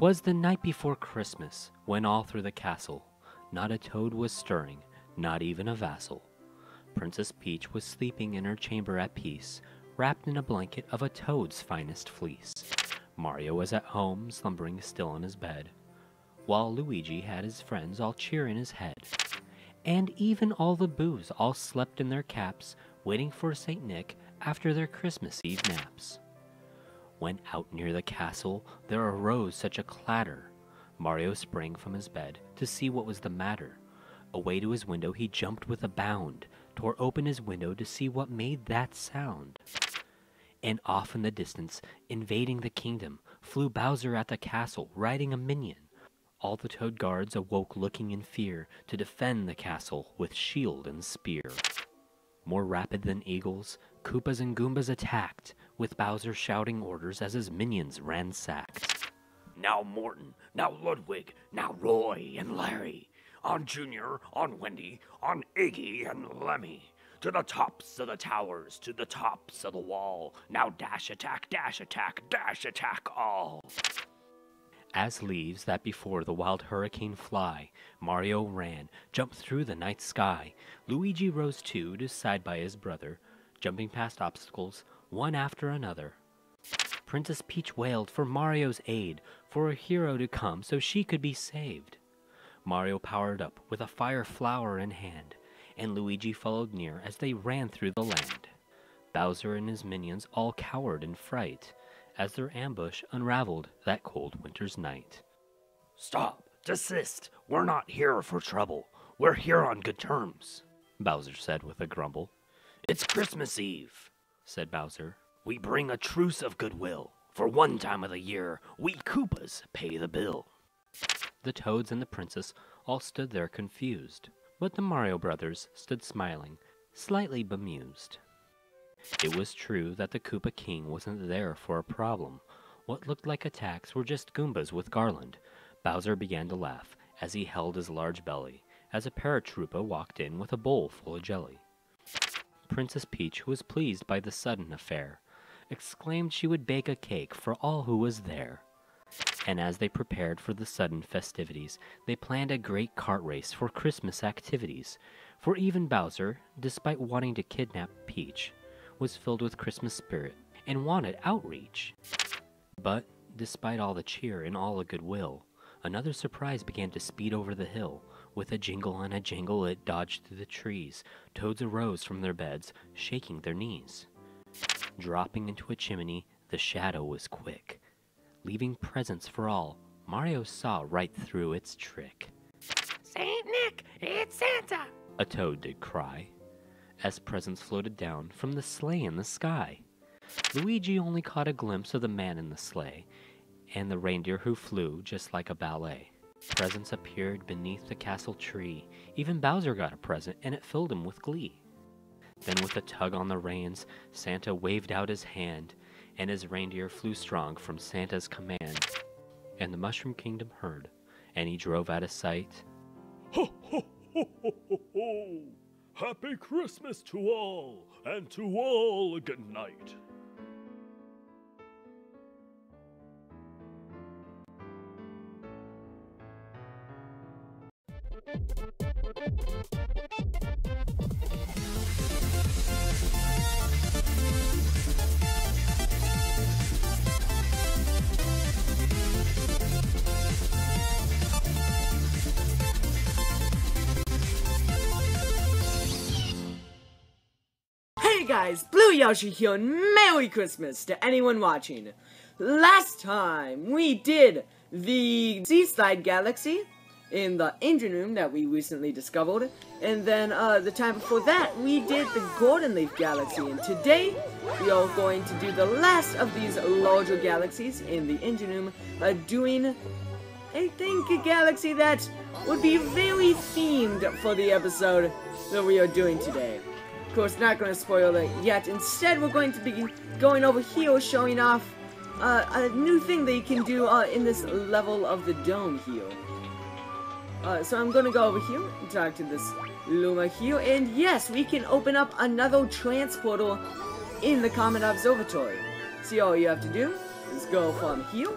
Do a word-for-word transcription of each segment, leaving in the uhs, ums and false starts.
'Twas the night before Christmas, when all through the castle not a toad was stirring, not even a vassal. Princess Peach was sleeping in her chamber at peace, wrapped in a blanket of a toad's finest fleece. Mario was at home, slumbering still in his bed, while Luigi had his friends all cheer in his head. And even all the Boos all slept in their caps, waiting for Saint Nick after their Christmas Eve naps. When out near the castle there arose such a clatter, Mario sprang from his bed to see what was the matter. Away to his window he jumped with a bound, tore open his window to see what made that sound. And off in the distance, invading the kingdom, flew Bowser at the castle, riding a minion. All the Toad guards awoke looking in fear, to defend the castle with shield and spear. More rapid than eagles, Koopas and Goombas attacked, with Bowser shouting orders as his minions ransacked. Now Morton, now Ludwig, now Roy and Larry, on Junior, on Wendy, on Iggy and Lemmy. To the tops of the towers, to the tops of the wall. Now dash attack, dash attack, dash attack all. As leaves that before the wild hurricane fly, Mario ran, jumped through the night sky. Luigi rose too, to side by his brother, jumping past obstacles, one after another. Princess Peach wailed for Mario's aid, for a hero to come so she could be saved. Mario powered up with a fire flower in hand, and Luigi followed near as they ran through the land. Bowser and his minions all cowered in fright, as their ambush unraveled that cold winter's night. Stop! Desist! We're not here for trouble. We're here on good terms, Bowser said with a grumble. It's Christmas Eve, said Bowser. We bring a truce of goodwill. For one time of the year, we Koopas pay the bill. The Toads and the Princess all stood there confused, but the Mario brothers stood smiling, slightly bemused. It was true that the Koopa King wasn't there for a problem. What looked like attacks were just Goombas with garland. Bowser began to laugh as he held his large belly, as a paratroopa walked in with a bowl full of jelly. Princess Peach, who was pleased by the sudden affair, exclaimed she would bake a cake for all who was there. And as they prepared for the sudden festivities, they planned a great kart race for Christmas activities. For even Bowser, despite wanting to kidnap Peach, was filled with Christmas spirit and wanted outreach. But, despite all the cheer and all the goodwill, another surprise began to speed over the hill. With a jingle and a jangle it dodged through the trees. Toads arose from their beds, shaking their knees. Dropping into a chimney, the shadow was quick. Leaving presents for all, Mario saw right through its trick. Saint Nick, it's Santa! A toad did cry, as presents floated down from the sleigh in the sky. Luigi only caught a glimpse of the man in the sleigh, and the reindeer who flew just like a ballet. Presents appeared beneath the castle tree. Even Bowser got a present, and it filled him with glee. Then with a tug on the reins, Santa waved out his hand, and his reindeer flew strong from Santa's command. And the Mushroom Kingdom heard, and he drove out of sight. Ho, ho, ho, ho, ho, ho! Happy Christmas to all, and to all a good night. Hey guys, Blue Yoshi here, and Merry Christmas to anyone watching. Last time we did the Seaside Galaxy in the engine room that we recently discovered, and then uh, the time before that we did the Golden Leaf Galaxy, and today we are going to do the last of these larger galaxies in the engine room, uh, doing, I think, a galaxy that would be very themed for the episode that we are doing today. Of course, not going to spoil it yet. Instead, we're going to be going over here, showing off uh, a new thing that you can do uh, in this level of the dome here. Uh, so I'm going to go over here and talk to this Luma here. And yes, we can open up another transporter in the Comet Observatory. See, all you have to do is go from here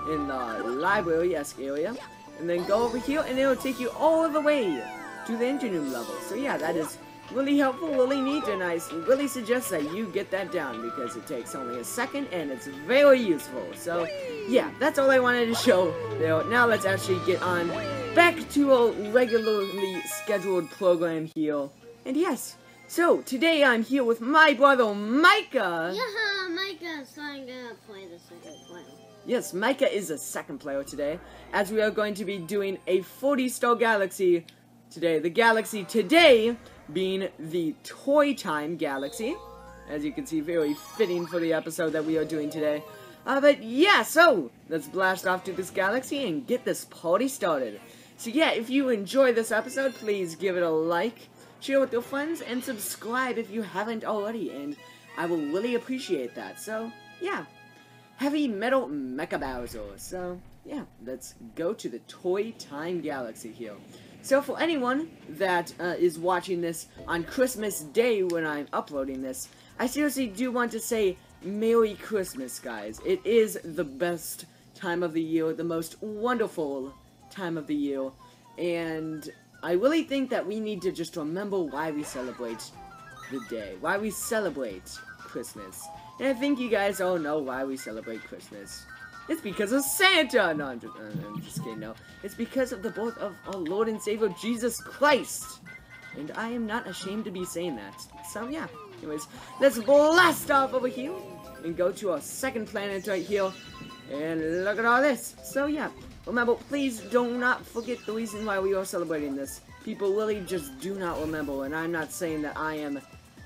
in the library-esque area, and then go over here, and it'll take you all the way to the engine room level. So yeah, that is really helpful, really neat, and I really suggest that you get that down, because it takes only a second, and it's very useful. So yeah, that's all I wanted to show. Now let's actually get on back to a regularly scheduled program here. And yes, so today I'm here with my brother Micah. Yeah, Micah, so I'm gonna play the second player. Yes, Micah is a second player today, as we are going to be doing a forty star Galaxy today. The Galaxy today being the Toy Time Galaxy. As you can see, very fitting for the episode that we are doing today. Uh, but yeah, so let's blast off to this galaxy and get this party started. So yeah, if you enjoy this episode, please give it a like, share with your friends, and subscribe if you haven't already, and I will really appreciate that. So yeah, Heavy Metal Mecha Bowser. So yeah, let's go to the Toy Time Galaxy here. So for anyone that uh, is watching this on Christmas Day when I'm uploading this, I seriously do want to say Merry Christmas, guys. It is the best time of the year, the most wonderful time of the year, and I really think that we need to just remember why we celebrate the day, why we celebrate Christmas. And I think you guys all know why we celebrate Christmas. It's because of Santa! No, I'm just, uh, I'm just kidding, no. It's because of the birth of our Lord and Savior, Jesus Christ! And I am not ashamed to be saying that. So, yeah. Anyways, let's blast off over here and go to our second planet right here. And look at all this. So, yeah. Remember, please do not forget the reason why we are celebrating this. People really just do not remember, and I'm not saying that I am...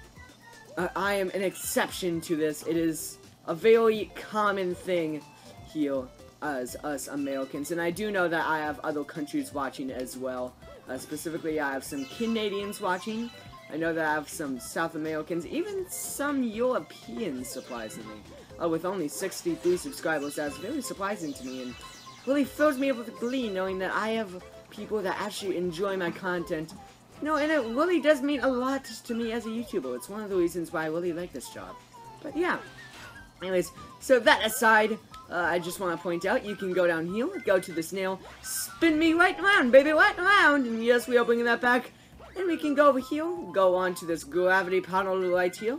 Uh, I am an exception to this. It is a very common thing here as us Americans, and I do know that I have other countries watching as well. Uh, specifically, I have some Canadians watching. I know that I have some South Americans, even some Europeans, surprisingly. Uh, with only sixty-three subscribers, that's very surprising to me, and really fills me up with glee knowing that I have people that actually enjoy my content. You know, and it really does mean a lot to me as a YouTuber. It's one of the reasons why I really like this job. But yeah. Anyways, so that aside, uh, I just want to point out, you can go down here, go to the snail, spin me right around, baby, right around, and yes, we are bringing that back, and we can go over here, go on to this gravity panel right here,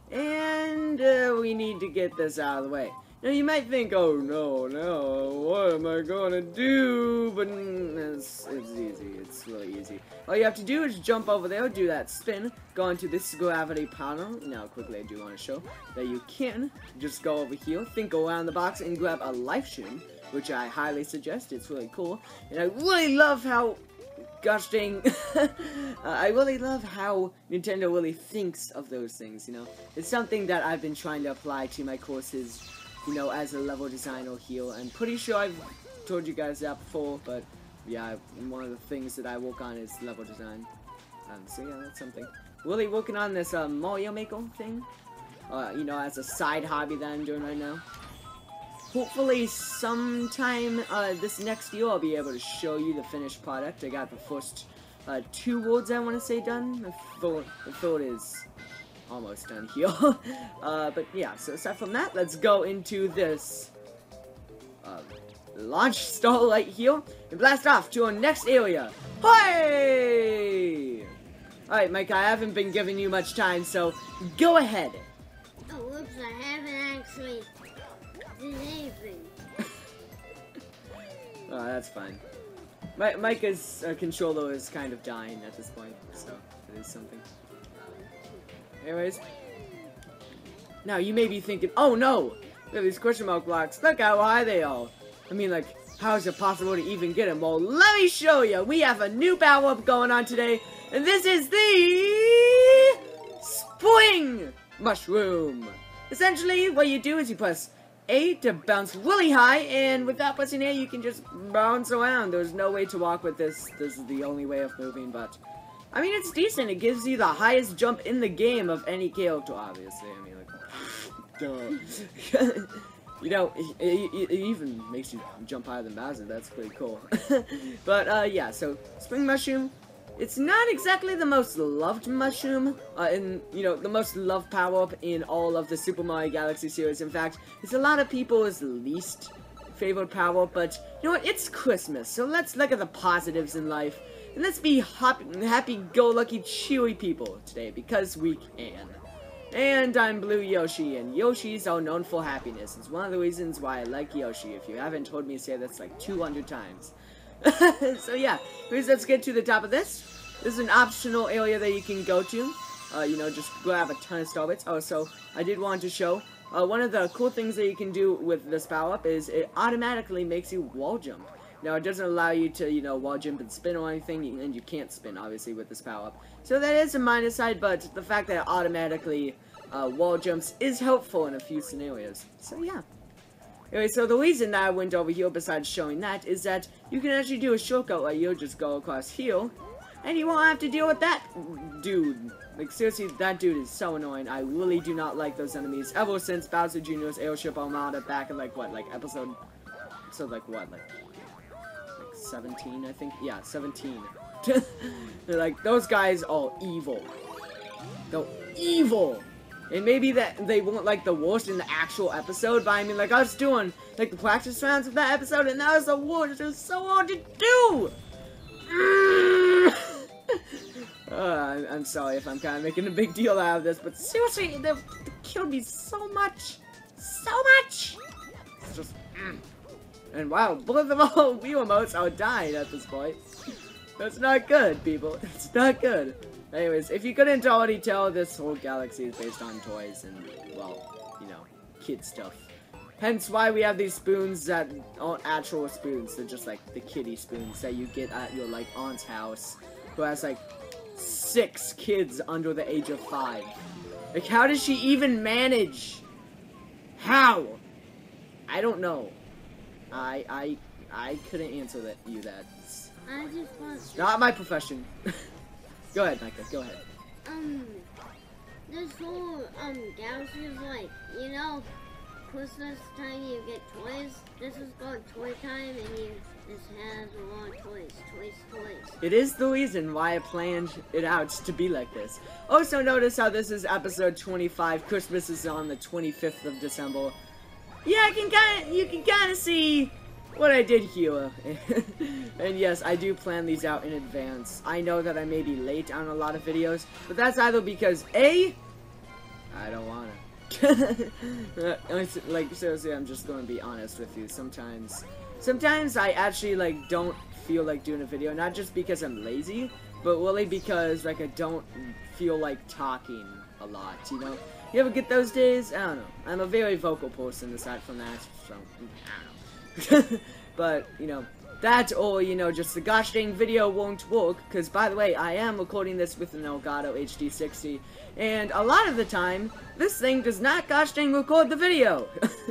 and uh, we need to get this out of the way. Now, you might think, oh, no, no, what am I gonna do? But mm, it's, it's easy, it's really easy. All you have to do is jump over there, do that spin, go into this gravity panel. Now, quickly, I do want to show that you can just go over here, think around the box, and grab a life shroom, which I highly suggest. It's really cool. And I really love how, gosh dang, uh, I really love how Nintendo really thinks of those things, you know? It's something that I've been trying to apply to my courses, you know, as a level designer here. I'm pretty sure I've told you guys that before, but yeah, one of the things that I work on is level design. Um, so yeah, that's something. Really working on this uh, Mario Maker thing, uh, you know, as a side hobby that I'm doing right now. Hopefully sometime uh, this next year I'll be able to show you the finished product. I got the first uh, two words I want to say done. The third, the third is almost done here. uh, but yeah, so aside from that, let's go into this uh, launch starlight here and blast off to our next area. Hey! Alright, Mike, I haven't been giving you much time, so go ahead. Oh, whoops, I haven't actually did anything. Oh, that's fine. My, Micah's uh, controller is kind of dying at this point, so it is something. Anyways. Now, you may be thinking, oh no! Look at these question mark blocks. Look how high they are. I mean, like, how is it possible to even get them? Well, let me show you. We have a new power-up going on today, and this is the Spring Mushroom. Essentially, what you do is you press A to bounce really high, and without pressing A, you can just bounce around. There's no way to walk with this. This is the only way of moving, but I mean, it's decent. It gives you the highest jump in the game of any character, obviously. I mean, like, duh. You know, it, it, it even makes you jump higher than Bowser. That's pretty cool. But, uh, yeah, so, Spring Mushroom, it's not exactly the most loved mushroom, uh, in, you know, the most loved power-up in all of the Super Mario Galaxy series. In fact, it's a lot of people's least favorite power, but you know what? It's Christmas, so let's look at the positives in life. And let's be happy, happy-go-lucky, chewy people today, because we can. And I'm Blue Yoshi, and Yoshis are known for happiness. It's one of the reasons why I like Yoshi. If you haven't heard me say that's like two hundred times. So yeah, here's, let's get to the top of this. This is an optional area that you can go to. Uh, you know, just grab a ton of star bits. Oh, so I did want to show, uh, one of the cool things that you can do with this power-up is it automatically makes you wall jump. Now, it doesn't allow you to, you know, wall jump and spin or anything, and you can't spin, obviously, with this power-up. So that is a minus side, but the fact that it automatically uh, wall jumps is helpful in a few scenarios. So, yeah. Anyway, so the reason that I went over here, besides showing that, is that you can actually do a shortcut where you'll just go across here, and you won't have to deal with that dude. Like, seriously, that dude is so annoying. I really do not like those enemies. Ever since Bowser Junior's Airship Armada back in, like, what, like, episode... Episode, like, what, like... seventeen, I think? Yeah, seventeen. They're like, those guys are evil. They're evil! And maybe that they weren't, like, the worst in the actual episode, but I mean, like, I was doing, like, the practice rounds of that episode, and that was the worst. It was so hard to do! uh, I'm, I'm sorry if I'm kind of making a big deal out of this, but seriously, they, they killed me so much. So much! It's just... Mm. And wow, both of all Wii remotes are dying at this point. That's not good, people. It's not good. Anyways, if you couldn't already tell, this whole galaxy is based on toys and, well, you know, kid stuff. Hence why we have these spoons that aren't actual spoons. They're just like the kiddie spoons that you get at your, like, aunt's house, who has, like, six kids under the age of five. Like, how does she even manage? How? I don't know. I, I, I couldn't answer that, you that. It's I just want... not my profession. Go ahead, Micah, go ahead. Um, this whole, um, galaxy is like, you know, Christmas time you get toys. This is called Toy Time, and you, this has a lot of toys. Toys, toys. It is the reason why I planned it out to be like this. Also, notice how this is episode twenty-five. Christmas is on the twenty-fifth of December. Yeah, I can kind of, you can kind of see what I did here. And yes, I do plan these out in advance. I know that I may be late on a lot of videos, but that's either because A, I don't want to. Like, seriously, I'm just going to be honest with you. Sometimes, sometimes I actually, like, don't feel like doing a video, not just because I'm lazy, but really because, like, I don't feel like talking a lot, you know? You ever get those days? I don't know. I'm a very vocal person aside from that, so, I don't know. But, you know, that or, you know, just the gosh dang video won't work, because, by the way, I am recording this with an Elgato H D sixty, and a lot of the time, this thing does not gosh dang record the video.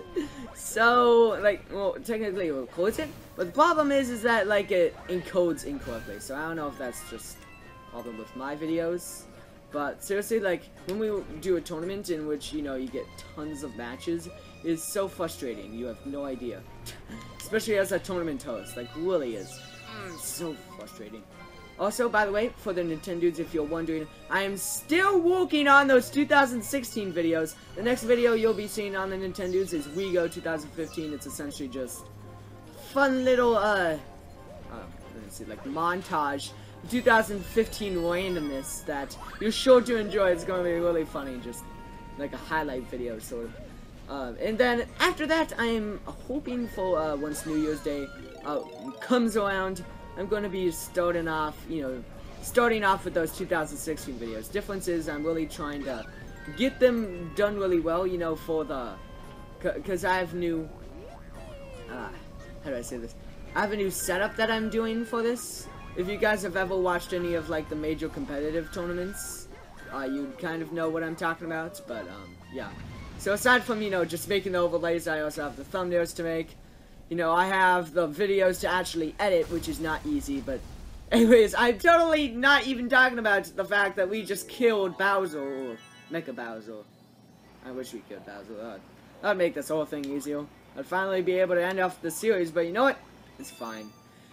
So, like, well, technically it records it, but the problem is, is that, like, it encodes incorrectly, so I don't know if that's just a problem with my videos. But seriously, like, when we do a tournament in which, you know, you get tons of matches, it's so frustrating. You have no idea. Especially as a tournament host. Like, really is. Mm, so frustrating. Also, by the way, for the Nintendudes, if you're wondering, I am still working on those two thousand sixteen videos. The next video you'll be seeing on the Nintendudes is WeGo two thousand fifteen. It's essentially just fun little, uh, uh let me see, like, montage two thousand fifteen randomness that you're sure to enjoy. It's going to be really funny, just like a highlight video, sort of. Uh, and then after that, I am hoping for uh, once New Year's Day uh, comes around, I'm going to be starting off, you know, starting off with those two thousand sixteen videos. Difference is I'm really trying to get them done really well, you know, for the, because I have new, uh, how do I say this? I have a new setup that I'm doing for this. If you guys have ever watched any of, like, the major competitive tournaments, uh, you'd kind of know what I'm talking about, but, um, yeah. So aside from, you know, just making the overlays, I also have the thumbnails to make. You know, I have the videos to actually edit, which is not easy, but anyways, I'm totally not even talking about the fact that we just killed Bowser, or Mecha Bowser. I wish we killed Bowser. That'd, that'd make this whole thing easier. I'd finally be able to end off the series, but you know what? It's fine.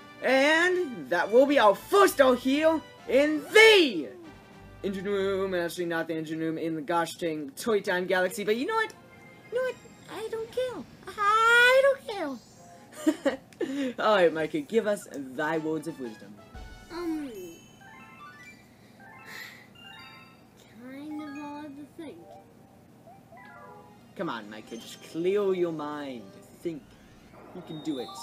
And that will be our first all here in the engine room. Actually, not the engine room, in the gosh dang Toy Time Galaxy. But you know what? You know what? I don't care. I don't care. Alright, Micah, give us thy words of wisdom. Um, kind of hard to think. Come on, Micah, just clear your mind. Think. You can do it.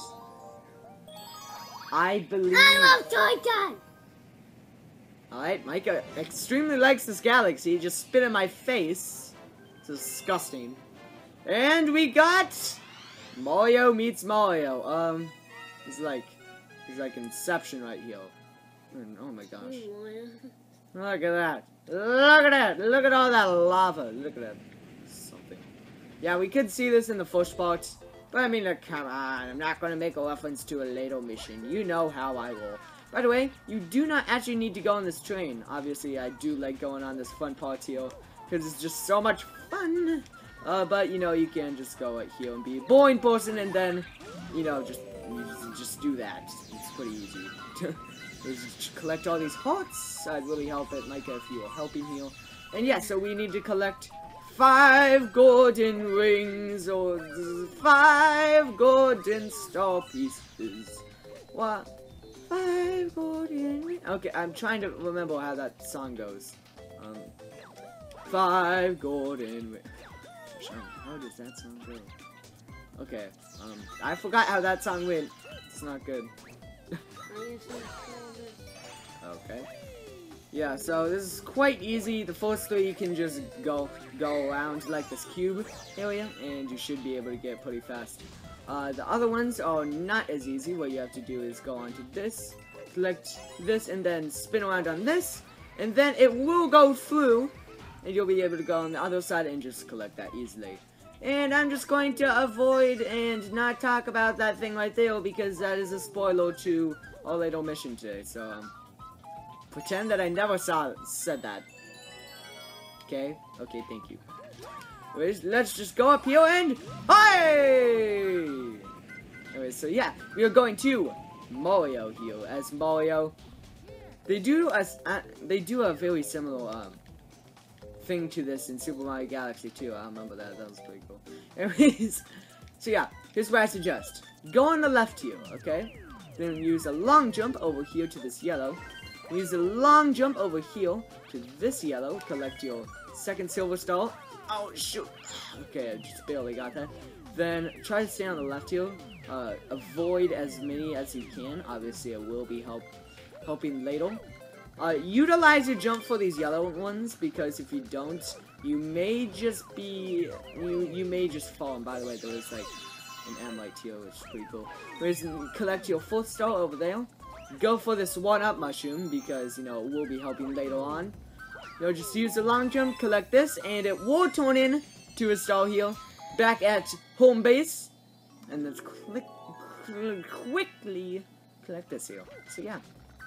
I believe... I love Toy Time! Alright, Micah extremely likes this galaxy. Just spit in my face. It's disgusting. And we got... Mario meets Mario. Um, it's like... It's like Inception right here. Oh my gosh. Look at that. Look at that. Look at all that lava. Look at that. Something. Yeah, we could see this in the first part. But I mean, like, come on. I'm not going to make a reference to a Ladle mission. You know how I roll. By the way, you do not actually need to go on this train. Obviously, I do like going on this fun part here. Because it's just so much fun. Uh, but, you know, you can just go right here and be a boring person. And then, you know, just, just do that. It's pretty easy. Just collect all these hearts. I'd really help it, Micah, if you were helping here. And yeah, so we need to collect five golden rings or five golden star pieces. What? Five golden rings. Okay, I'm trying to remember how that song goes. Um, five golden rings. How does that song go? Okay, um, I forgot how that song went. It's not good. Okay. Yeah, so this is quite easy. The first three you can just go go around like this cube area, and you should be able to get pretty fast. Uh, the other ones are not as easy. What you have to do is go onto this, select this, and then spin around on this, and then it will go through, and you'll be able to go on the other side and just collect that easily. And I'm just going to avoid and not talk about that thing right there because that is a spoiler to our little mission today. So, um, pretend that I never saw said that. Okay? Okay, thank you. Anyways, let's just go up here and... Hey! Anyways, so yeah, we are going to Mario here. As Mario, they do a, uh, they do a very similar, um, thing to this in Super Mario Galaxy two. I remember that. That was pretty cool. Anyways, so yeah, here's what I suggest. Go on the left here, okay? Then use a long jump over here to this yellow. Use a long jump over here to this yellow. Collect your second silver star. Oh, shoot. Okay, I just barely got that. Then try to stay on the left here. Uh, avoid as many as you can. Obviously, it will be help helping later. Uh, utilize your jump for these yellow ones, because if you don't, you may just be, you, you may just fall. And by the way, there is like an M right here, which is pretty cool. Whereas, collect your fourth star over there. Go for this one-up mushroom, because, you know, it will be helping later on. You know, just use the long jump, collect this, and it will turn in to a star here, back at home base. And let's click, click quickly collect this here. So yeah.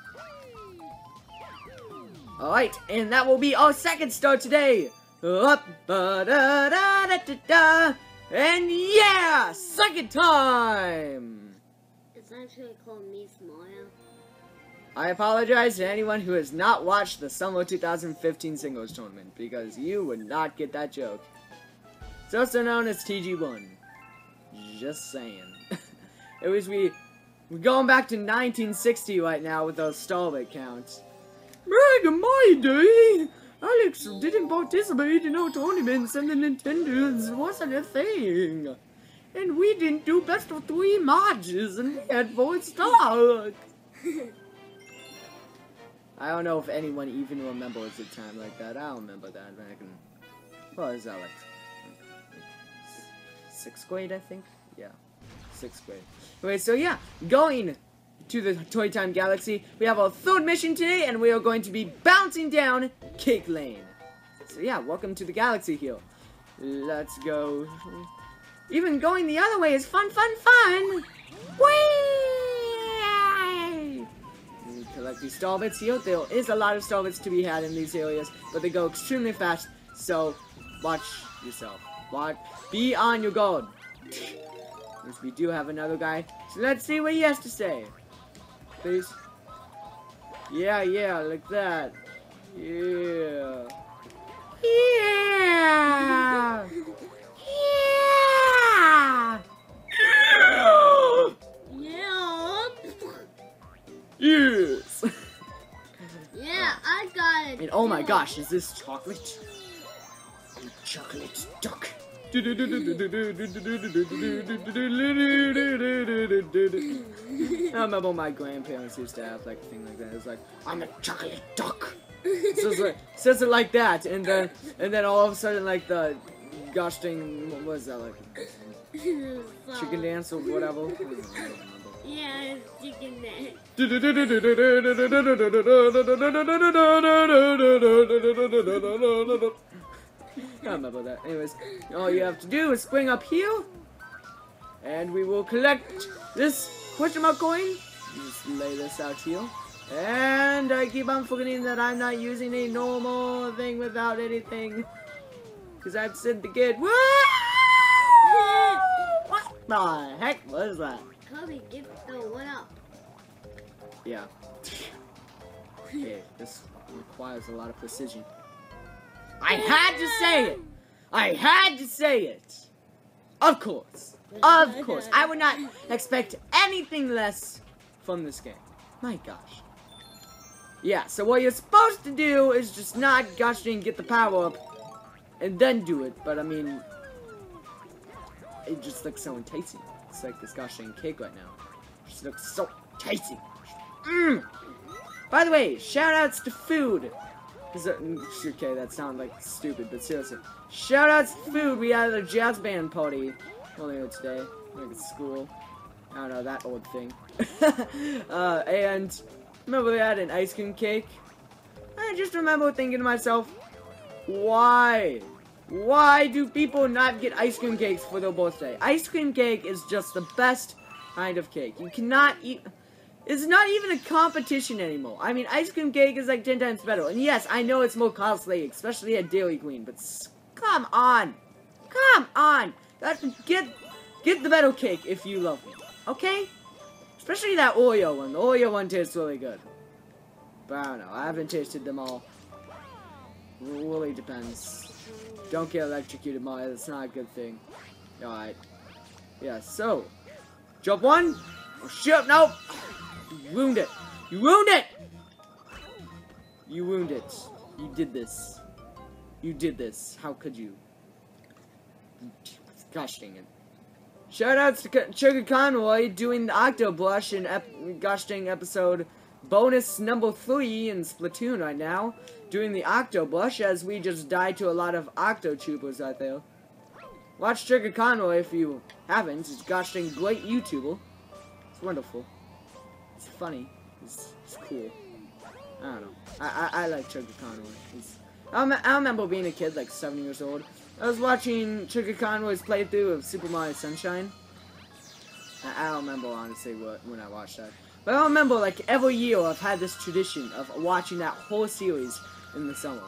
Alright, and that will be our second star today. Up, ba da da da da da. And yeah, second time. It's actually called Meets Mario. I apologize to anyone who has not watched the Summer two thousand fifteen Singles Tournament, because you would not get that joke. It's also known as T G one. Just saying. It was we, we're going back to nineteen sixty right now with those Starbit counts. Back in my day, Alex didn't participate in our tournaments and the Nintendos wasn't a thing. And we didn't do best of three matches and we had four stars. I don't know if anyone even remembers a time like that. I don't remember that back in, what was that, like, sixth grade, I think? Yeah, sixth grade. Okay, so yeah, going to the Toy Time Galaxy, we have our third mission today, and we are going to be bouncing down Cake Lane. So yeah, welcome to the galaxy here. Let's go. Even going the other way is fun, fun, fun! Whee! Collect these star bits here. There is a lot of star bits to be had in these areas, but they go extremely fast, so watch yourself. Watch. Be on your guard. Yes, we do have another guy, so let's see what he has to say. Please. Yeah, yeah, like that. Yeah. Yeah! Yeah! And oh my gosh, is this chocolate? Chocolate duck. I remember my grandparents used to have like a thing like that. It was like, I'm a chocolate duck. So it's like, says it like that, and then and then all of a sudden like the gosh dang, what was that like? Chicken dance or whatever. Yeah, it's chicken dance. I remember that. Anyways, all you have to do is spring up here, and we will collect this question mark coin. Just lay this out here. And I keep on forgetting that I'm not using a normal thing without anything. Because I've said the kid. Woo! What the heck was that? Kobe, give the one up. Yeah. Okay, this requires a lot of precision. I had to say it! I had to say it! Of course. Of course. I would not expect anything less from this game. My gosh. Yeah, so what you're supposed to do is just not gosh dang get the power up and then do it, but I mean, it just looks so enticing. It's like this gosh dang cake right now. It just looks so enticing. Mmm! By the way, shoutouts to food. That, okay, that sounded like stupid, but seriously. Shoutouts to food. We had a jazz band party earlier today, like at school. I don't know, that old thing. uh, and remember we had an ice cream cake? I just remember thinking to myself, why? Why do people not get ice cream cakes for their birthday? Ice cream cake is just the best kind of cake. You cannot eat... It's not even a competition anymore. I mean, ice cream cake is like ten times better. And yes, I know it's more costly, especially at Dairy Queen, but come on. Come on. That's, get, get the better cake if you love me. Okay? Especially that Oreo one. The Oreo one tastes really good. But I don't know. I haven't tasted them all. Really depends. Don't get electrocuted, Mario. That's not a good thing. Alright. Yeah, so. Jump one. Oh, shit. Nope. You ruined it. You ruined it. You ruined it. You did this. You did this. How could you? Gosh dang it. Shoutouts to Sugar Conroy doing the Octo Blush in ep gosh dang episode bonus number three in Splatoon right now. Doing the Octo Blush as we just died to a lot of Octo Tubers out there. Watch Sugar Conroy if you haven't. It's gosh dang great YouTuber. It's wonderful. It's funny. It's, it's cool. I don't know. I I, I like Sugar Conroy. It's, I, rem I remember being a kid, like seven years old. I was watching Sugar Conroy's playthrough of Super Mario Sunshine. I, I don't remember honestly what when I watched that, but I remember like every year I've had this tradition of watching that whole series in the summer.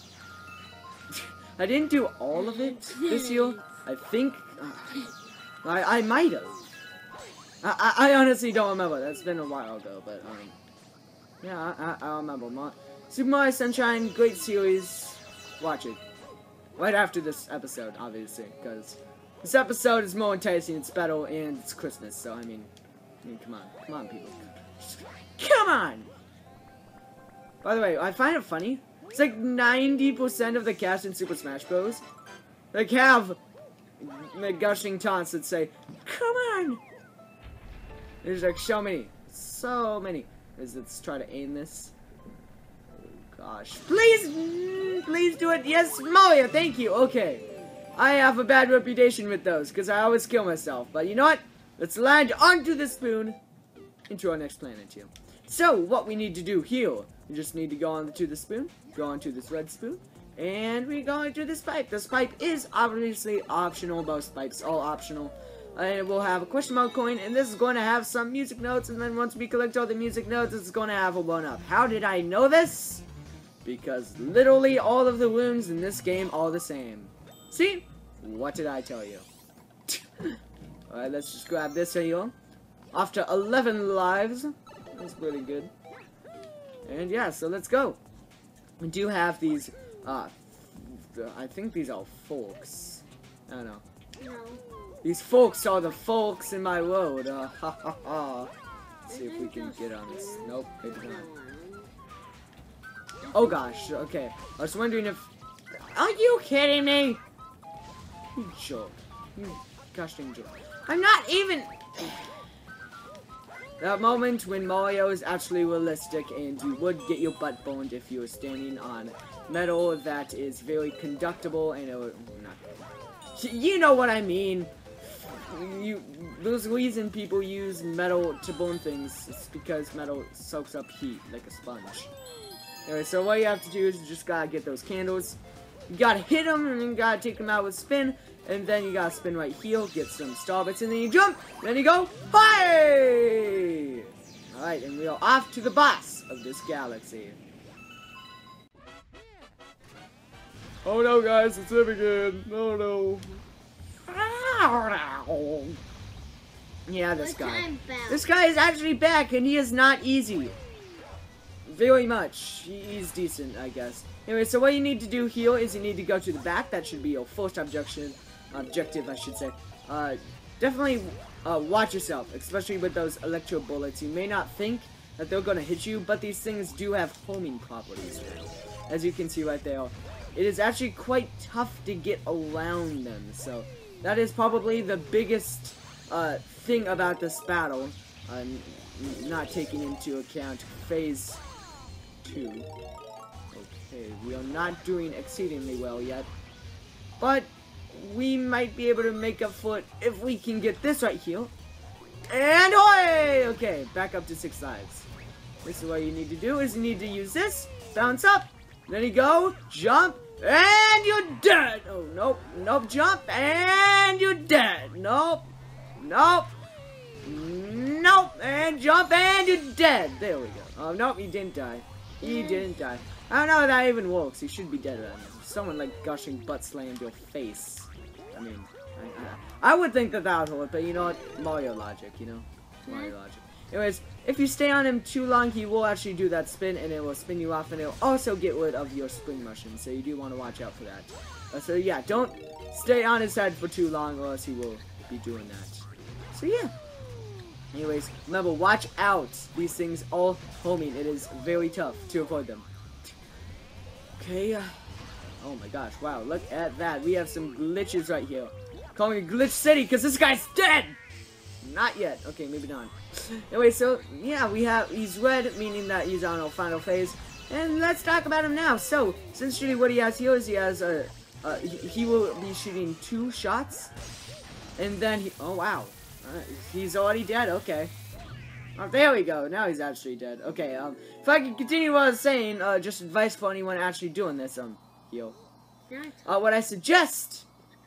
I didn't do all of it this year. I think uh, I I might have. I, I I honestly don't remember. That's been a while ago, but um, yeah, I I, I remember. Ma Super Mario Sunshine, great series. Watch it. Right after this episode, obviously, because this episode is more enticing, it's better, and it's Christmas, so, I mean, I mean, come on. Come on, people. Come on! By the way, I find it funny. It's like ninety percent of the cast in Super Smash Bros. Like, have like, gushing taunts that say, come on! There's like so many. So many. Let's, let's try to aim this. Gosh. Please, please do it. Yes, Mario, thank you. Okay. I have a bad reputation with those, because I always kill myself. But you know what? Let's land onto the spoon into our next planet here. So, what we need to do here, we just need to go onto the spoon, go onto this red spoon, and we go into this pipe. This pipe is obviously optional. Most pipes all optional. And we'll have a question mark coin, and this is going to have some music notes, and then once we collect all the music notes, it's going to have a one up. How did I know this? Because literally all of the rooms in this game are the same. See? What did I tell you? Alright, let's just grab this here. After eleven lives. That's pretty good. And yeah, so let's go. We do have these, uh, I think these are forks. I don't know. No. These forks are the forks in my road. Uh, ha ha ha. Let's see if we can get on this. Nope, maybe not. Oh gosh, okay. I was wondering if... Are you kidding me? You joke. You gosh dang joke. I'm not even... That moment when Mario is actually realistic and you would get your butt boned if you were standing on metal that is very conductible and it would... Not, you know what I mean. You, there's a reason people use metal to bone things. It's because metal soaks up heat like a sponge. Anyway, so what you have to do is you just gotta get those candles. You gotta hit them, and then you gotta take them out with spin. And then you gotta spin right here, get some star bits, and then you jump. Then you go, hi! Alright, and we are off to the boss of this galaxy. Oh no, guys, it's him again. No, no. Yeah, this guy. This guy is actually back, and he is not easy. Very much. He's decent, I guess. Anyway, so what you need to do here is you need to go to the back. That should be your first objection, objective, I should say. Uh, definitely uh, watch yourself, especially with those electro bullets. You may not think that they're going to hit you, but these things do have homing properties. As you can see right there. It is actually quite tough to get around them, so... That is probably the biggest uh, thing about this battle, uh, not taking into account phase two. Okay, we are not doing exceedingly well yet, but we might be able to make up for it if we can get this right here. And away! Okay, back up to six lives. This is what you need to do, is you need to use this, bounce up, then you go, jump, and you're dead! Oh, nope, nope, jump, and you're dead! Nope, nope, nope, and jump, and you're dead! There we go. Oh, nope, he didn't die. He didn't die. I don't know how that even works. He should be dead right now. Someone, like, gushing butt slammed your face. I mean, I, I, I would think that that would work, but you know what? Mario logic, you know? Mario logic. Anyways, if you stay on him too long, he will actually do that spin, and it will spin you off, and it will also get rid of your spring mushroom, so you do want to watch out for that. Uh, so yeah, don't stay on his head for too long, or else he will be doing that. So yeah. Anyways, remember, watch out. These things all homing. It is very tough to avoid them. Okay. Uh, oh my gosh, wow, look at that. We have some glitches right here. Calling it Glitch City, because this guy's dead! Not yet. Okay, maybe not. Anyway, so, yeah, we have, he's red, meaning that he's on our final phase. And let's talk about him now. So, essentially what he has here is he has a, uh, he, he will be shooting two shots. And then he, oh wow. Uh, he's already dead, okay. Oh, there we go. Now he's actually dead. Okay, um, if I can continue what I was saying, uh, just advice for anyone actually doing this, um, yo. Uh, what I suggest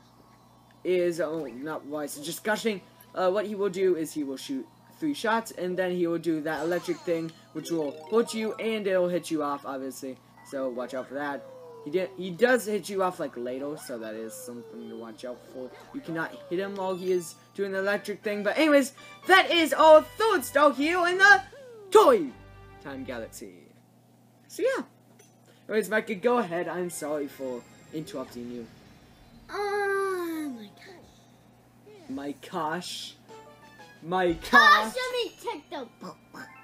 is, oh, not what I suggest, gushing. Uh, what he will do is he will shoot three shots, and then he will do that electric thing, which will hurt you, and it'll hit you off, obviously. So watch out for that. He did. He does hit you off like later, so that is something to watch out for. You cannot hit him while he is doing the electric thing. But anyways, that is our third star here in the Toy Time Galaxy. So yeah. Anyways, Micah, go ahead. I'm sorry for interrupting you. Oh my gosh. My gosh. My gosh. Gosh, let me check the book.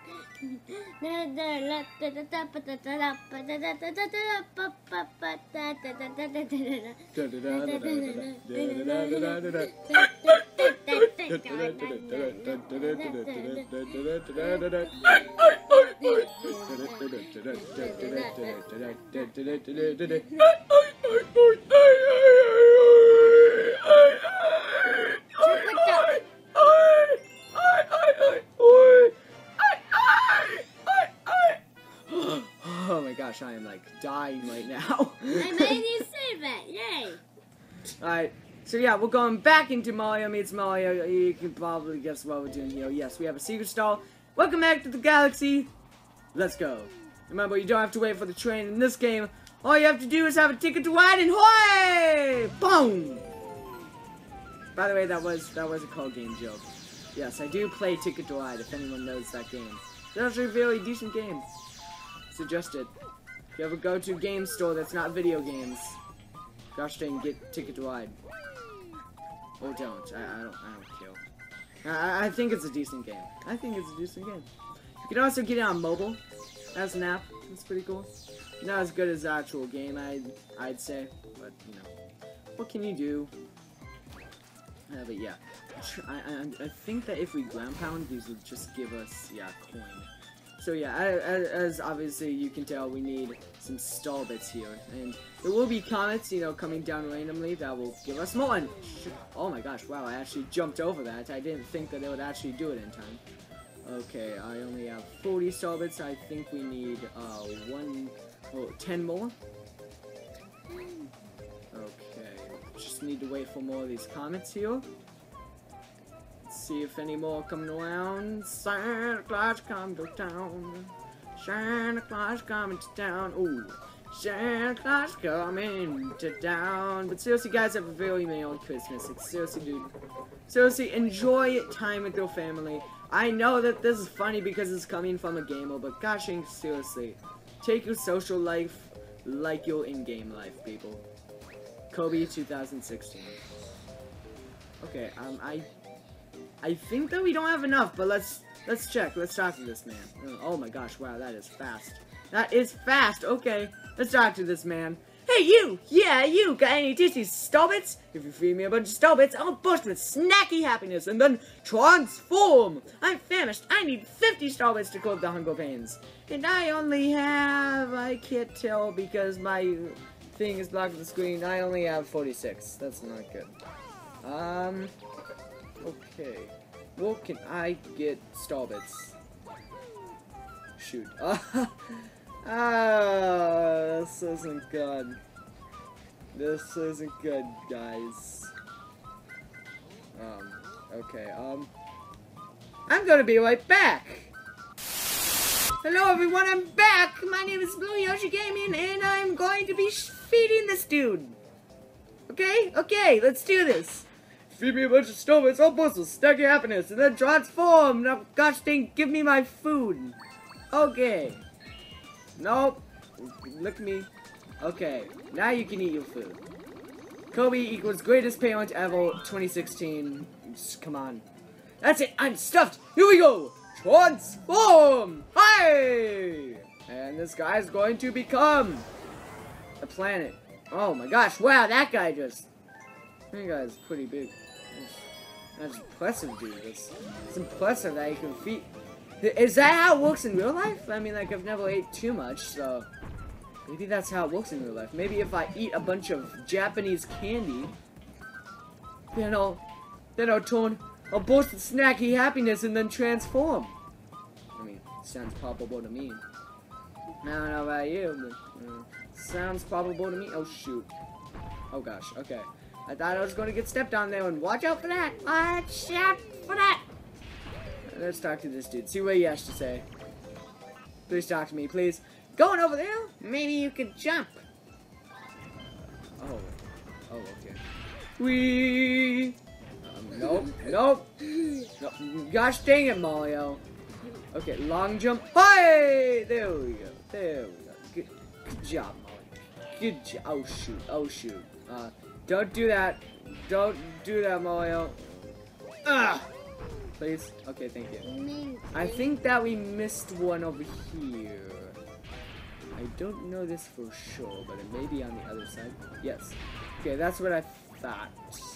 Oh my gosh, I am like dying right now. I made you say that, yay! Alright, so yeah, we're going back into Mario meets Mario. You can probably guess what we're doing here. Yes, we have a secret stall. Welcome back to the galaxy. Let's go. Remember, you don't have to wait for the train in this game. All you have to do is have a ticket to ride and hooray! Boom! By the way, that was that was a call game joke. Yes, I do play Ticket to Ride, if anyone knows that game. It's actually a very decent game. Suggest it. If you ever go to a game store that's not video games, gosh dang, get Ticket to Ride. Or don't. I, I don't I don't care. I, I think it's a decent game. I think it's a decent game. You can also get it on mobile as an app. It's pretty cool. not as good as the actual game, I'd, I'd say. But, you know, what can you do? Uh, but yeah, I, I, I think that if we ground pound, these will just give us, yeah, coin. So yeah, as, as obviously you can tell, we need some stall bits here. And there will be comets, you know, coming down randomly that will give us more. And oh my gosh, wow, I actually jumped over that. I didn't think that it would actually do it in time. Okay, I only have forty stall bits. I think we need uh, one, oh, ten more. Okay, just need to wait for more of these comets here. Let's see if any more coming around. Santa Claus come to town. Santa Claus coming to town. Ooh, Santa Claus coming to town. But seriously, guys, have a very merry Christmas. It's seriously, dude. Seriously, enjoy time with your family. I know that this is funny because it's coming from a gamer, but gosh dang, seriously, take your social life like your in-game life, people. Kobe two thousand sixteen. Okay, um, I, I think that we don't have enough, but let's let's check. Let's talk to this man. Oh my gosh, wow, that is fast. That is fast. Okay, let's talk to this man. Hey, you! Yeah, you! Got any tasty starbits? If you feed me a bunch of starbits, I'll burst with snacky happiness and then transform! I'm famished. I need fifty starbits to cope the hunger pains. And I only have... I can't tell because my thing is blocking the screen. I only have forty-six. That's not good. Um... Okay. What can I get starbits? Shoot. Ah, this isn't good. This isn't good, guys. Um, okay, um... I'm gonna be right back! Hello everyone, I'm back! My name is Blue Yoshi Gaming, and I'm going to be feeding this dude! Okay? Okay, let's do this! Feed me a bunch of starbits, I'll bust with snacky happiness, and then transform! Now, gosh dang, give me my food! Okay. Nope. Look at me. Okay. Now you can eat your food. Kobe equals greatest parent ever twenty sixteen. Just, come on. That's it. I'm stuffed. Here we go. Transform. Hi. And this guy's going to become a planet. Oh my gosh. Wow. That guy just. That guy's pretty big. That's impressive, dude. It's, it's impressive that he can feed. Is that how it works in real life? I mean, like, I've never ate too much, so maybe that's how it works in real life. Maybe if I eat a bunch of Japanese candy, then I'll, then I'll turn, I'll burst with snacky happiness and then transform. I mean, sounds probable to me. I don't know about you, but uh, sounds probable to me. Oh shoot! Oh gosh. Okay. I thought I was going to get stepped on there, and watch out for that. Watch out for that. Let's talk to this dude. See what he has to say. Please talk to me, please. Going over there? Maybe you could jump. Oh. Oh, okay. Whee! Um, nope. Nope. Nope. Gosh dang it, Mario. Okay, long jump. Hi! There we go. There we go. Good, good job, Mario. Good job. Oh, shoot. Oh, shoot. Uh, don't do that. Don't do that, Mario. Ah! Please? Okay, thank you. I think that we missed one over here. I don't know this for sure, but it may be on the other side. Yes. Okay, that's what I thought.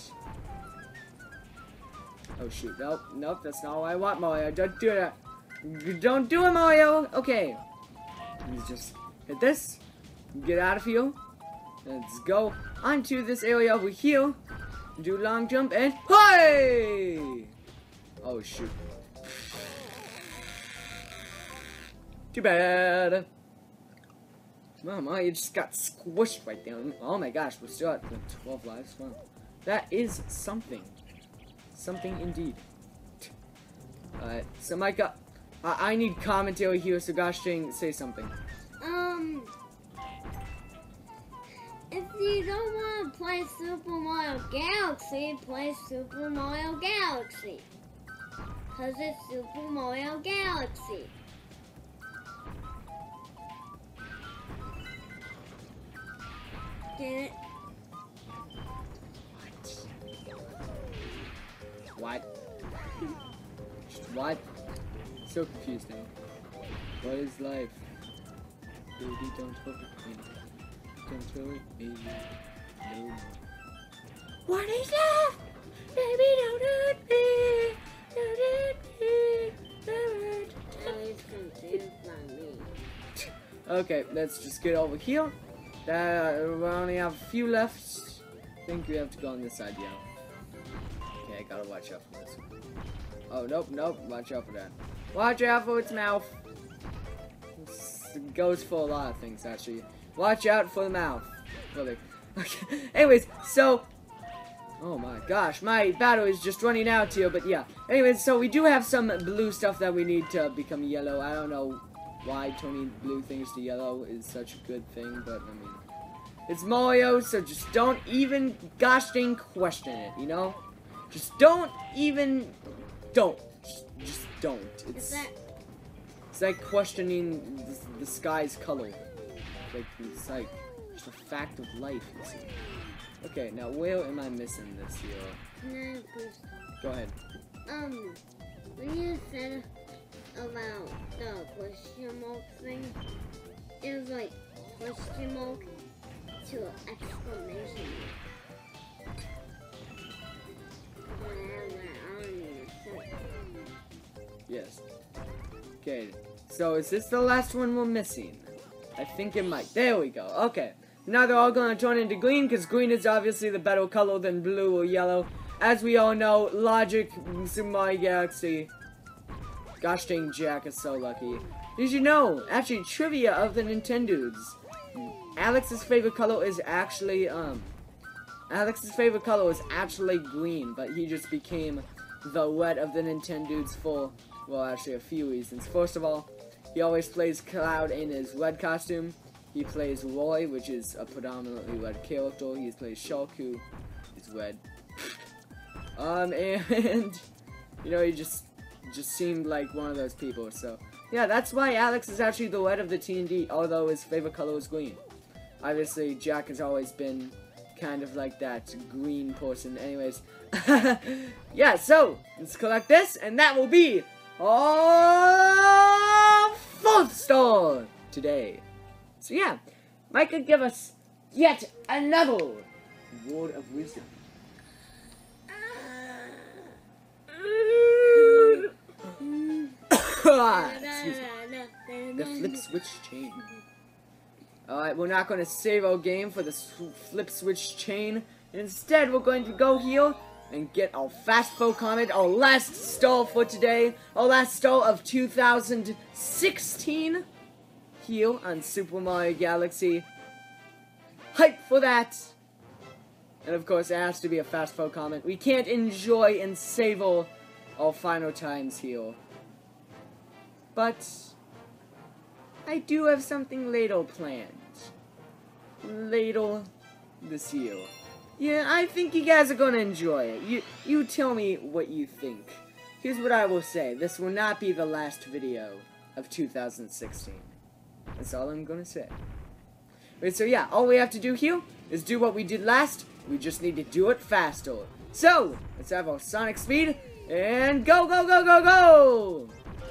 Oh shoot, nope, nope, that's not what I want, Mario. Don't do that. Don't do it, Mario! Okay. Let's just hit this. Get out of here. Let's go onto this area over here. Do long jump and... Hey! Oh shoot. Too bad. Mama, you just got squished right there. Oh my gosh, we're still at twelve lives. Wow. That is something. Something indeed. Alright, so Micah, I, I need commentary here, so gosh dang, say something. Um, if you don't want to play Super Mario Galaxy, play Super Mario Galaxy. Because it's Super Mario Galaxy. Get it? What? What? So confused now. What is life? baby, don't hold me. Don't throw it, baby. No more. What is that? Baby, don't hurt me. Don't hurt me. Don't hurt Now he's confused by me. Okay, let's just get over here. Uh, we only have a few left. I think we have to go on this side, yeah. Okay, I gotta watch out for this one. Oh, nope, nope, watch out for that. Watch out for its mouth. It goes for a lot of things, actually. Watch out for the mouth. Really. Okay, anyways, so... Oh my gosh, my battery is just running out here, but yeah. Anyways, so we do have some blue stuff that we need to become yellow. I don't know why turning blue things to yellow is such a good thing, but I mean, it's Mario, so just don't even gosh dang question it, you know? Just don't even, don't, just, just don't. It's, Is that it's like questioning the, the sky's color. Like, it's like just a fact of life, you see. Okay, now where am I missing this here? can I please? Go ahead. Um, when you said about the question mark thing, it was like question mark to exclamation mark. When I have that, I don't even say it. Yes. Okay, so is this the last one we're missing? I think it might. There we go. Okay. Now they're all going to turn into green, because green is obviously the better color than blue or yellow. As we all know, logic, Super Mario Galaxy. Gosh dang, Jack is so lucky. Did you know, actually, trivia of the Nintendos. Alex's favorite color is actually, um... Alex's favorite color is actually green, but he just became the red of the Nintendos for, well, actually a few reasons. First of all, he always plays Cloud in his red costume. He plays Roy, which is a predominantly red character. He plays Shulk, who is red. um, and, you know, he just just seemed like one of those people. So, yeah, that's why Alex is actually the red of the T N D, although his favorite color is green. Obviously, Jack has always been kind of like that green person. Anyways, yeah, so, let's collect this, and that will be our fourth star today. So yeah, Mike could give us yet another word of wisdom. Excuse me. The flip switch chain. Alright, we're not going to save our game for the flip switch chain. Instead, we're going to go here and get our fast foe comment, our last stall for today, our last stall of two thousand sixteen. Here on Super Mario Galaxy. Hype for that! And of course, it has to be a fast foe comment. We can't enjoy and savor our final times here. But I do have something later planned. Later this year. Yeah, I think you guys are gonna enjoy it. You, you tell me what you think. Here's what I will say. This will not be the last video of two thousand sixteen. That's all I'm gonna say. Wait, so yeah, all we have to do here is do what we did last. We just need to do it faster. So, let's have our Sonic speed, and go, go, go, go, go!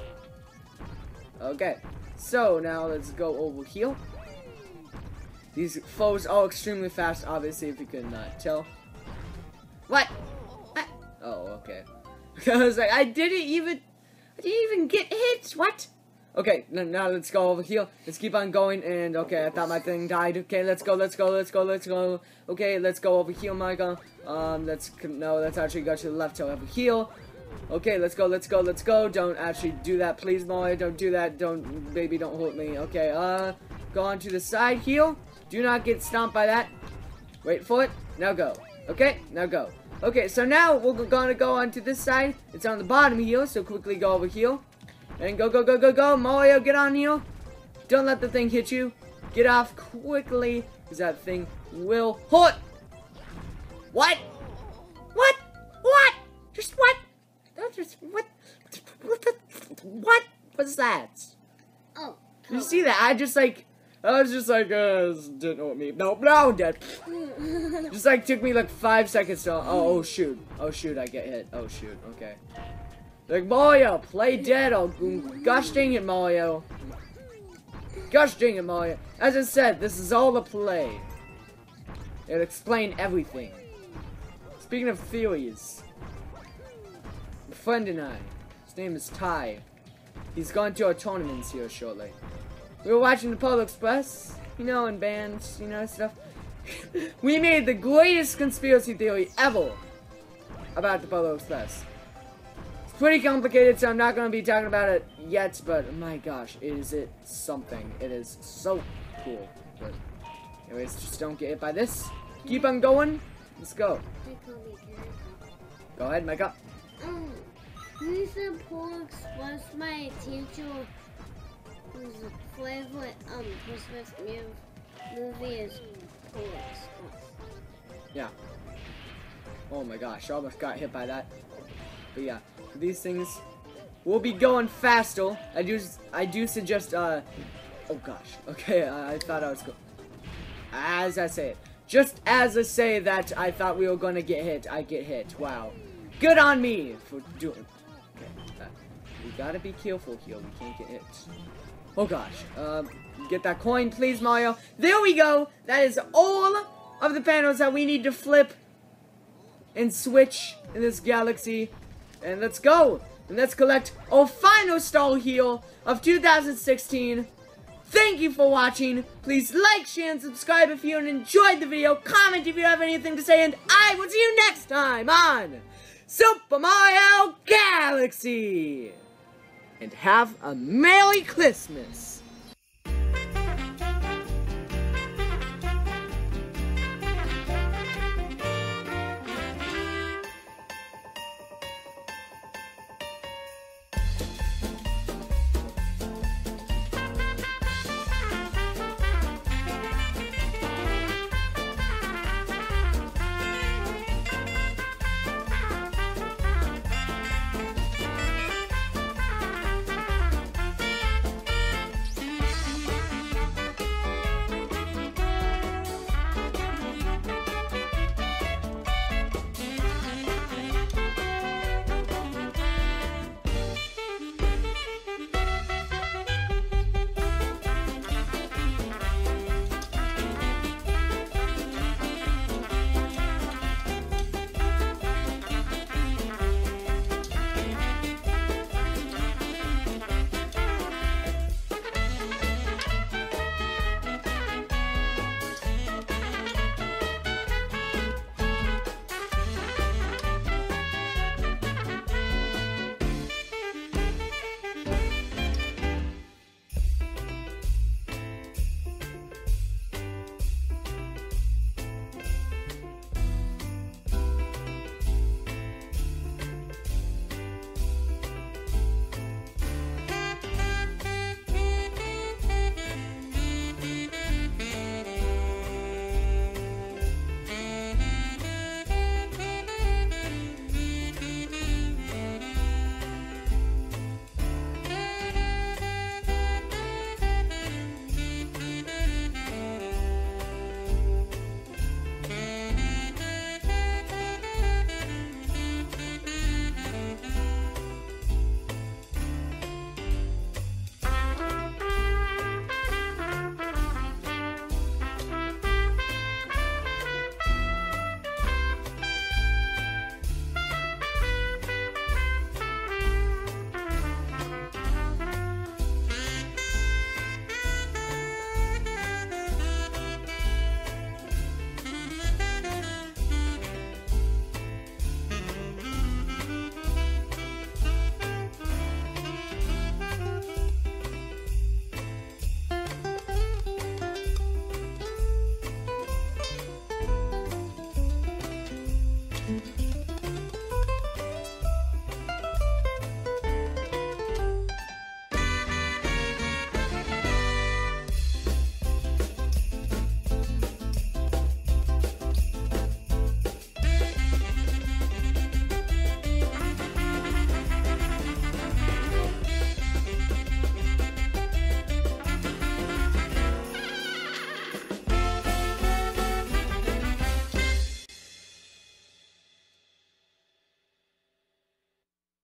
Okay, so now let's go over here. These foes are extremely fast, obviously, if you could not tell. What? what? Oh, okay. I was like, I didn't even, I didn't even get hit, what? Okay, now let's go over here. Let's keep on going, and okay, I thought my thing died. Okay, let's go, let's go, let's go, let's go. Okay, let's go over here, Micah. Um, let's, no, let's actually go to the left, so over here. Okay, let's go, let's go, let's go. Don't actually do that, please, Molly. Don't do that. Don't, baby, don't hurt me. Okay, uh, go on to the side here. Do not get stomped by that. Wait for it. Now go. Okay, now go. Okay, so now we're gonna go on to this side. It's on the bottom here, so quickly go over here. And go, go, go, go, go. Mario, get on here. Don't let the thing hit you. Get off quickly, because that thing will hurt. What? What? What? Just what? Just what? What? The, what was that? Oh. You see that? I just like, I was just like, uh, didn't know what me. No, no, dead. Just like took me like five seconds to. Oh, oh shoot. Oh shoot, I get hit. Oh shoot. Okay. Like Mario, play dead. Oh gosh dang it, Mario. Gosh dang it, Mario. As I said, this is all a play. It'll explain everything. Speaking of theories, a friend and I, his name is Ty. He's going to our tournaments here shortly. We were watching the Polar Express, you know, in bands, you know, stuff. We made the greatest conspiracy theory ever about the Polar Express. It's pretty complicated, so I'm not going to be talking about it yet, but my gosh, is it something. It is so cool. But anyways, just don't get hit by this. Keep on going. Let's go. They call me Karen. Go ahead, Micah. Um, we said Polar Express, my teacher whose favorite um Christmas mu- movie is Polar Express. Yeah. Oh my gosh, I almost got hit by that. But yeah, these things will be going faster. I do, I do suggest, uh, oh gosh. Okay, I, I thought I was going. As I say it. Just as I say that I thought we were gonna get hit, I get hit. Wow. Good on me for doing. Okay. Uh, we gotta be careful here. We can't get hit. Oh gosh. Um, get that coin, please, Mario. There we go. That is all of the panels that we need to flip and switch in this galaxy. And let's go. And let's collect our final star here of two thousand sixteen. Thank you for watching. Please like, share, and subscribe if you enjoyed the video. Comment if you have anything to say, and I will see you next time on Super Mario Galaxy. And have a Merry Christmas.